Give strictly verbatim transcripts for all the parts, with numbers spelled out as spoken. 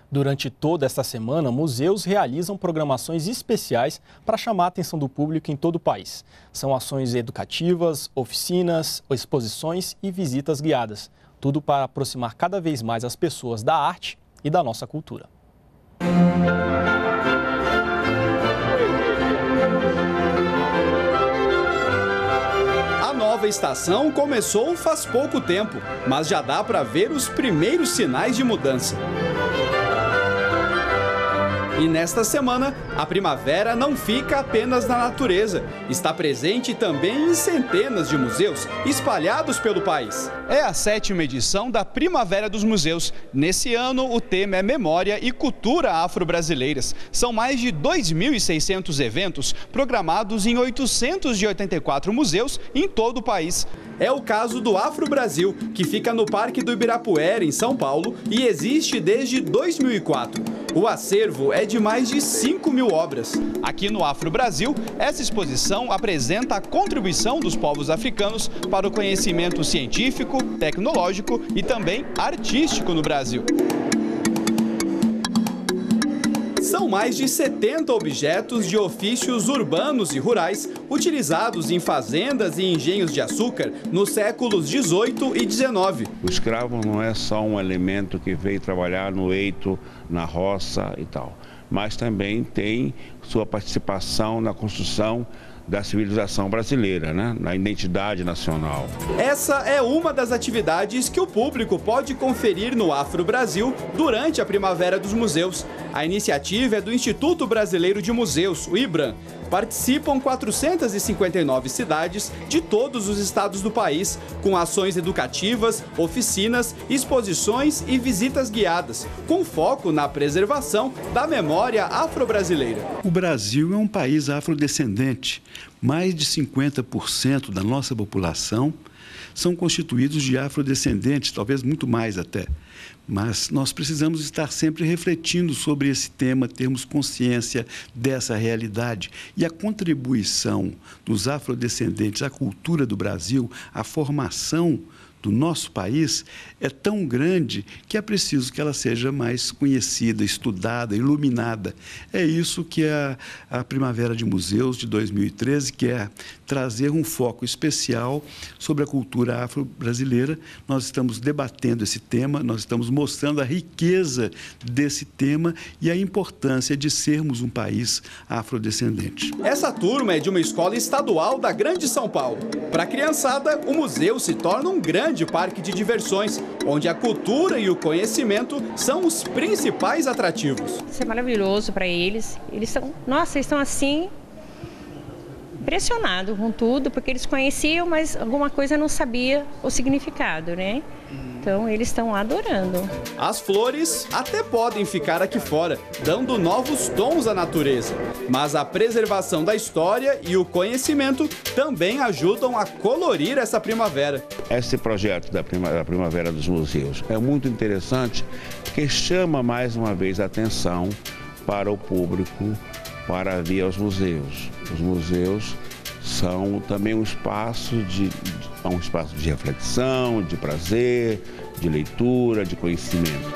Durante toda esta semana, museus realizam programações especiais para chamar a atenção do público em todo o país. São ações educativas, oficinas, exposições e visitas guiadas. Tudo para aproximar cada vez mais as pessoas da arte e da nossa cultura. A nova estação começou faz pouco tempo, mas já dá para ver os primeiros sinais de mudança. E nesta semana, a primavera não fica apenas na natureza. Está presente também em centenas de museus espalhados pelo país. É a sétima edição da Primavera dos Museus. Nesse ano, o tema é Memória e Cultura Afro-Brasileiras. São mais de dois mil e seiscentos eventos programados em oitocentos e oitenta e quatro museus em todo o país. É o caso do Afro Brasil, que fica no Parque do Ibirapuera, em São Paulo, e existe desde dois mil e quatro. O acervo é de mais de cinco mil obras. Aqui no Afro Brasil, essa exposição apresenta a contribuição dos povos africanos para o conhecimento científico, tecnológico e também artístico no Brasil. São mais de setenta objetos de ofícios urbanos e rurais utilizados em fazendas e engenhos de açúcar nos séculos dezoito e dezenove. O escravo não é só um elemento que veio trabalhar no eito, na roça e tal, mas também tem sua participação na construção da civilização brasileira, né? Na identidade nacional. Essa é uma das atividades que o público pode conferir no Afro Brasil durante a Primavera dos Museus. A iniciativa é do Instituto Brasileiro de Museus, o IBRAM. Participam quatrocentas e cinquenta e nove cidades de todos os estados do país, com ações educativas, oficinas, exposições e visitas guiadas, com foco na preservação da memória afro-brasileira. O Brasil é um país afrodescendente. Mais de cinquenta por cento da nossa população são constituídos de afrodescendentes, talvez muito mais até. Mas nós precisamos estar sempre refletindo sobre esse tema, termos consciência dessa realidade. E a contribuição dos afrodescendentes à cultura do Brasil, à formação do nosso país, é tão grande que é preciso que ela seja mais conhecida, estudada, iluminada. É isso que a, a Primavera de Museus de dois mil e treze quer, trazer um foco especial sobre a cultura afro-brasileira. Nós estamos debatendo esse tema, nós estamos mostrando a riqueza desse tema e a importância de sermos um país afrodescendente. Essa turma é de uma escola estadual da Grande São Paulo. Para a criançada, o museu se torna um grande de parque de diversões, onde a cultura e o conhecimento são os principais atrativos. Isso é maravilhoso para eles. Eles estão, nossa, eles estão assim impressionados com tudo, porque eles conheciam, mas alguma coisa não sabia o significado, né? Então eles estão adorando. As flores até podem ficar aqui fora, dando novos tons à natureza. Mas a preservação da história e o conhecimento também ajudam a colorir essa primavera. Esse projeto da Primavera dos Museus é muito interessante, porque chama mais uma vez a atenção para o público para vir aos museus. Os museus são também um espaço de, um espaço de reflexão, de prazer, de leitura, de conhecimento.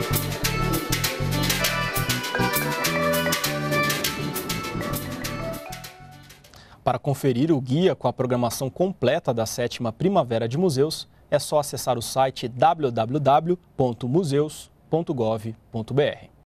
Para conferir o guia com a programação completa da sétima Primavera de Museus, é só acessar o site w w w ponto museus ponto gov ponto br.